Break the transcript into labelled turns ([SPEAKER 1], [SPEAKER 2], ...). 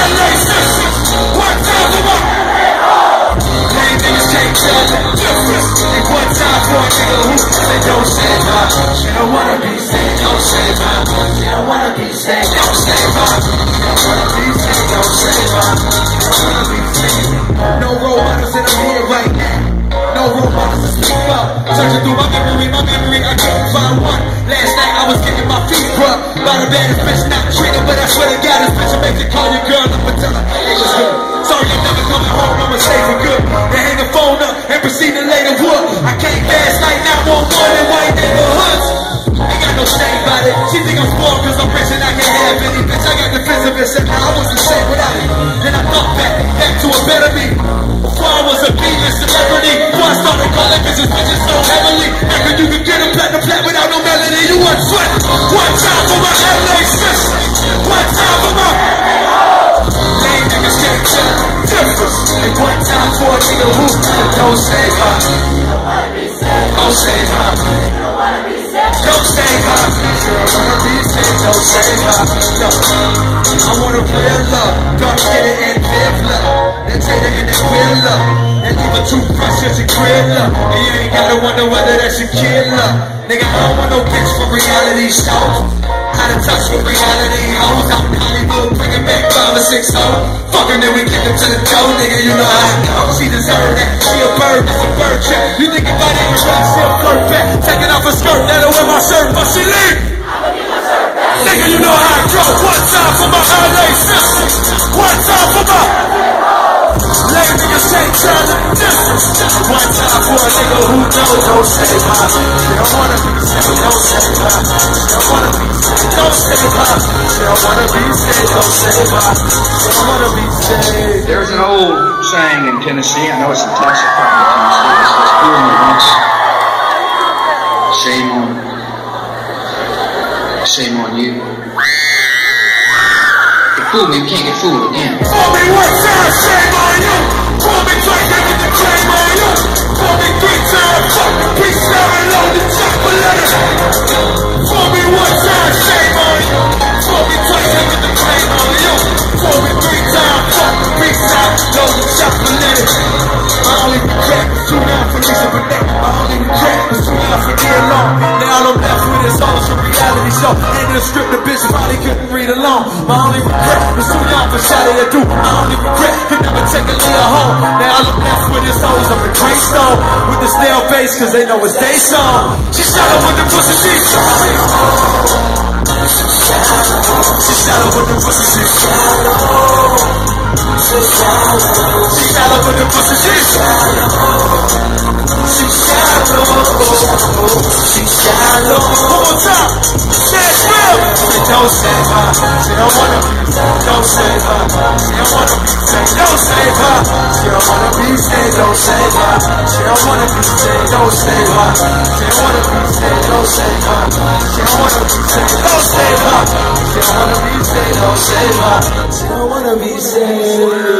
[SPEAKER 1] LA sisters. One time for my lame niggas can't tell the difference. And one time for a nigga who say don't say my. She don't wanna be saved, don't say my. She don't wanna be saved, don't say my. She don't wanna be saved, don't say my. She don't wanna be saved. No role models and I'm here right now. No role models to speak up. Searching through my memory, I couldn't find one. Last night I was getting my feet rubbed by the baddest bitch, not trigger, but I swear to God this bitch will make you call your girl up and tell her it was good. Sorry I'm never coming home, I'ma stay for good. Then hang the phone up and proceed to lay the wood. I came last night, 911 in white neighborhoods. Ain't got no shame about it. She think I'm spoiled cause I'm rich and I can't have any. Bitch, I got defensive and said, nah, I wasn't safe without it. Then I thought back to a better me. Before I was a B-list celebrity, before I started calling bitches so heavily. After you could get a platinum flat without no melody, you want sweat. One time for my LA sisters. One time for my lame niggas can't tell the difference. And one time for a nigga who don't save her. Don't save her. Don't save her. She don't wanna be saved, don't save her. No. I want a real love, dark skin and live love. Then take her in that real love. And leave a toothbrush as your crib love. And you ain't gotta wonder whether that's your kid love. Nigga, I don't want no bitch from reality shows. Out of touch with reality hoes. Out in Hollywood, bringing back 5 or 6 hoes. Fucking then we get them to the dough, nigga, you know how it goes. She deserve that, she a bird, it's a bird check. You think if I didn't rap, she'll flirt back. Taking off her skirt, let her wear my shirt, but she leave. Nigga, you know how it goes. One time for my LA sisters. One time for my lame niggas can't tell the difference. One time for a nigga who knows don't save her. She don't wanna be saved, don't save her. She don't wanna be saved, don't save her. She don't wanna be saved, don't save her. She don't wanna be saved.
[SPEAKER 2] There's an old saying in Tennessee, I know it's in Texas, probably Tennessee, it says, fool me once, shame on you. If fool me, you can't get fooled again.
[SPEAKER 1] Fool me one time, shame on you. Fool me twice, I get the claim on you. Fool me 3 times, fuck the peace, now and load the chocolate. Fool me one time, shame on you. Fool me twice, I get the claim on you. Fool me 3 times, fuck the peace, now and load the chocolate. My only regret was too young for Lisa Bonet. My only regret was too young for Neil Long. Now all I'm left with is all a reality show. And the script the bitch probably couldn't read along. My only regret was too young for Shawty to do. My only regret could never take a Leah home. Now all I'm left with is hoes up in Greystone. With the stale face cause they know it's they song. She shot up with the pussy, she shallow. She shallow with the pussy, she shallow. She shallow with the pussy, she shallow. She shallow. She shallow. One more time. Nashville. Don't save her. She don't wanna be saved. Don't save her. She don't wanna be saved. Don't save her. She don't wanna be saved. Don't save her. She don't wanna be saved. Don't save her. She don't wanna be saved. Don't save her. She don't wanna be saved. Don't save her. She don't wanna be saved. Don't save her. She don't wanna be saved.